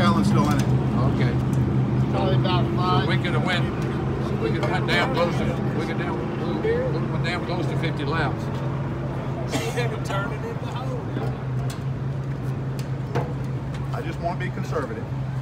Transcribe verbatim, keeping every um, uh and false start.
gallons still in it. Okay. Probably about five. So we could have went, we could have went down close to, we could down, we went down close to fifty laps. You haven't turned it in the hole. I just want to be conservative.